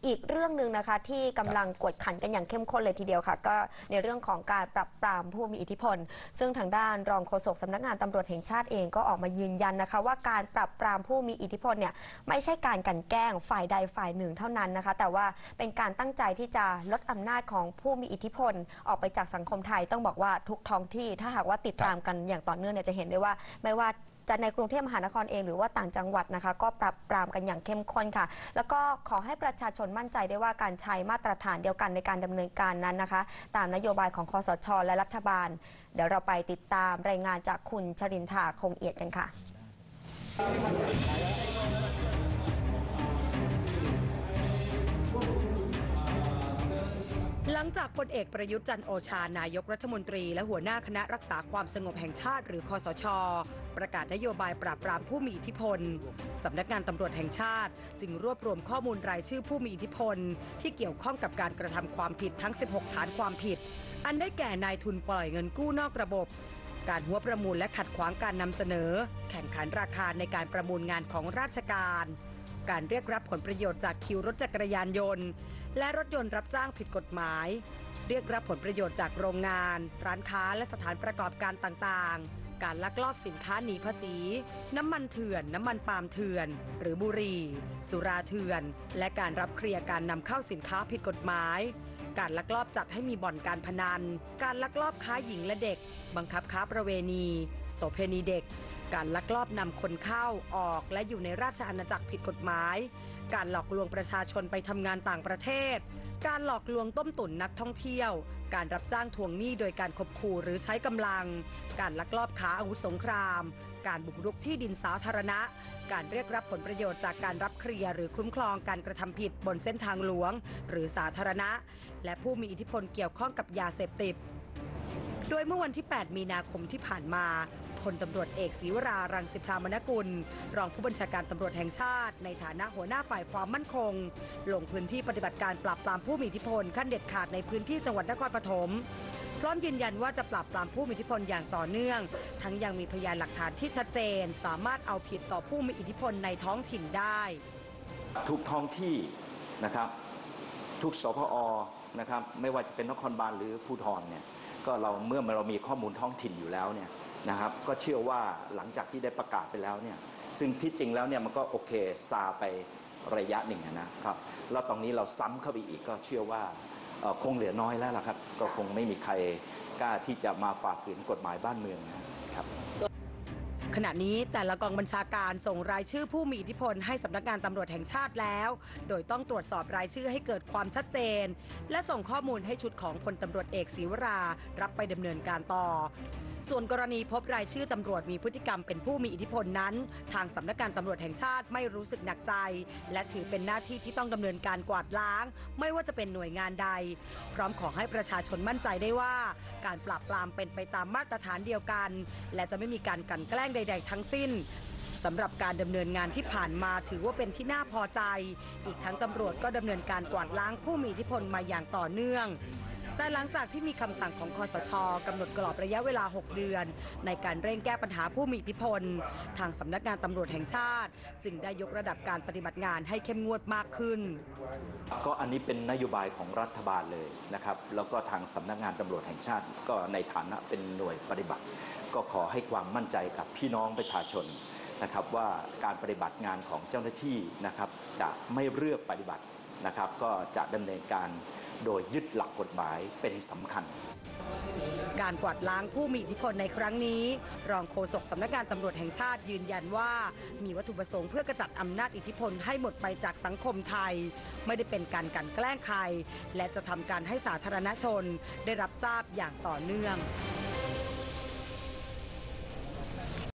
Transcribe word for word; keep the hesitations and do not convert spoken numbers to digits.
อีกเรื่องหนึ่งนะคะที่กำลังกวดขันกันอย่างเข้มข้นเลยทีเดียวค่ะก็ในเรื่องของการปรับปรามผู้มีอิทธิพลซึ่งทางด้านรองโฆษกสำนักงานตำรวจแห่งชาติเองก็ออกมายืนยันนะคะว่าการปรับปรามผู้มีอิทธิพลเนี่ยไม่ใช่การกลั่นแกล้งฝ่ายใดฝ่ายหนึ่งเท่านั้นนะคะแต่ว่าเป็นการตั้งใจที่จะลดอำนาจของผู้มีอิทธิพลออกไปจากสังคมไทยต้องบอกว่าทุกท้องที่ถ้าหากว่าติดตามกันอย่างต่อเนื่องเนี่ยจะเห็นได้ว่าไม่ว่าจะในกรุงเทพมหานครเองหรือว่าต่างจังหวัดนะคะก็ปรับปรามกันอย่างเข้มข้นค่ะแล้วก็ขอให้ประชาชนมั่นใจได้ว่าการใช้มาตรฐานเดียวกันในการดำเนินการนั้นนะคะตามนโยบายของคสช.และรัฐบาลเดี๋ยวเราไปติดตามรายงานจากคุณชรินทราคงเอียดกันค่ะหลังจากพลเอกประยุทธ์จันทร์โอชานายกรัฐมนตรีและหัวหน้าคณะรักษาความสงบแห่งชาติหรือคสช.ประกาศนโยบายปราบปรามผู้มีอิทธิพลสำนักงานตำรวจแห่งชาติจึงรวบรวมข้อมูลรายชื่อผู้มีอิทธิพลที่เกี่ยวข้องกับการกระทำความผิดทั้งสิบหกฐานความผิดอันได้แก่นายทุนปล่อยเงินกู้นอกระบบการหัวประมูลและขัดขวางการนำเสนอแข่งขันราคาในการประมูลงานของราชการการเรียกรับผลประโยชน์จากคิวรถจักรยานยนต์และรถยนต์รับจ้างผิดกฎหมายเรียกรับผลประโยชน์จากโรงงานร้านค้าและสถานประกอบการต่างๆการลักลอบสินค้าหนีภาษีน้ำมันเถื่อนน้ำมันปาล์มเถื่อนหรือบุหรี่สุราเถื่อนและการรับเคลียร์การนำเข้าสินค้าผิดกฎหมายการลักลอบจัดให้มีบ่อนการพนันการลักลอบค้าหญิงและเด็กบังคับค้าประเวณีโสเภณีเด็กการลักลอบนำคนเข้าออกและอยู่ในราชอาณาจักรผิดกฎหมายการหลอกลวงประชาชนไปทำงานต่างประเทศการหลอกลวงต้มตุ๋นนักท่องเที่ยวการรับจ้างทวงหนี้โดยการข่มขู่หรือใช้กำลังการลักลอบค้าอาวุธสงครามการบุกรุกที่ดินสาธารณะการเรียกรับผลประโยชน์จากการรับเคลียร์หรือคุ้มครองการกระทำผิดบนเส้นทางหลวงหรือสาธารณะและผู้มีอิทธิพลเกี่ยวข้องกับยาเสพติดโดยเมื่อวันที่แปดมีนาคมที่ผ่านมาพลตำรวจเอกศรีวรารังสิพรามนกุลรองผู้บัญชาการตำรวจแห่งชาติในฐานะหัวหน้าฝ่ายความมั่นคงลงพื้นที่ปฏิบัติการปราบปรามผู้มีอิทธิพลขั้นเด็ดขาดในพื้นที่จังหวัดนครปฐมพร้อมยืนยันว่าจะปราบปรามผู้มีอิทธิพลอย่างต่อเนื่องทั้งยังมีพยานหลักฐานที่ชัดเจนสามารถเอาผิดต่อผู้มีอิทธิพลในท้องถิ่นได้ทุกท้องที่นะครับทุกสพอนะครับไม่ว่าจะเป็นนครบาลหรือภูธรเนี่ยก็เราเมื่อเรามีข้อมูลท้องถิ่นอยู่แล้วเนี่ยนะครับก็เชื่อว่าหลังจากที่ได้ประกาศไปแล้วเนี่ยซึ่งที่จริงแล้วเนี่ยมันก็โอเคซาไประยะหนึ่งนะครับแล้วตรงนี้เราซ้ำเข้าไปอีกก็เชื่อว่าคงเหลือน้อยแล้วล่ะครับก็คงไม่มีใครกล้าที่จะมาฝ่าฝืนกฎหมายบ้านเมืองนะครับขณะนี้แต่ละกองบัญชาการส่งรายชื่อผู้มีอิทธิพลให้สำนักงานตำรวจแห่งชาติแล้วโดยต้องตรวจสอบรายชื่อให้เกิดความชัดเจนและส่งข้อมูลให้ชุดของพลตำรวจเอกศรีวรารับไปดำเนินการต่อส่วนกรณีพบรายชื่อตำรวจมีพฤติกรรมเป็นผู้มีอิทธิพลนั้นทางสำนักงานตำรวจแห่งชาติไม่รู้สึกหนักใจและถือเป็นหน้าที่ที่ต้องดำเนินการกวาดล้างไม่ว่าจะเป็นหน่วยงานใดพร้อมขอให้ประชาชนมั่นใจได้ว่าการปราบปรามเป็นไปตามมาตรฐานเดียวกันและจะไม่มีการกลั่นแกล้งใดๆทั้งสิ้นสำหรับการดำเนินงานที่ผ่านมาถือว่าเป็นที่น่าพอใจอีกทั้งตำรวจก็ดำเนินการกวาดล้างผู้มีอิทธิพลมาอย่างต่อเนื่องแต่หลังจากที่มีคำสั่งของคสช.กำหนดกรอบระยะเวลาหกเดือนในการเร่งแก้ปัญหาผู้มีอิทธิพลทางสำนักงานตำรวจแห่งชาติจึงได้ยกระดับการปฏิบัติงานให้เข้มงวดมากขึ้นก็อันนี้เป็นนโยบายของรัฐบาลเลยนะครับแล้วก็ทางสำนักงานตำรวจแห่งชาติก็ในฐานะเป็นหน่วยปฏิบัติก็ขอให้ความมั่นใจกับพี่น้องประชาชนนะครับว่าการปฏิบัติงานของเจ้าหน้าที่นะครับจะไม่เลือกปฏิบัตินะครับก็จะดำเนินการโดยยึดหลักกฎหมายเป็นสำคัญการกวาดล้างผู้มีอิทธิพลในครั้งนี้รองโฆษกสำนักงานตำรวจแห่งชาติยืนยันว่ามีวัตถุประสงค์เพื่อกระจัดอำนาจอิทธิพลให้หมดไปจากสังคมไทยไม่ได้เป็นการกลั่นแกล้งใครและจะทำการให้สาธารณชนได้รับทราบอย่างต่อเนื่อง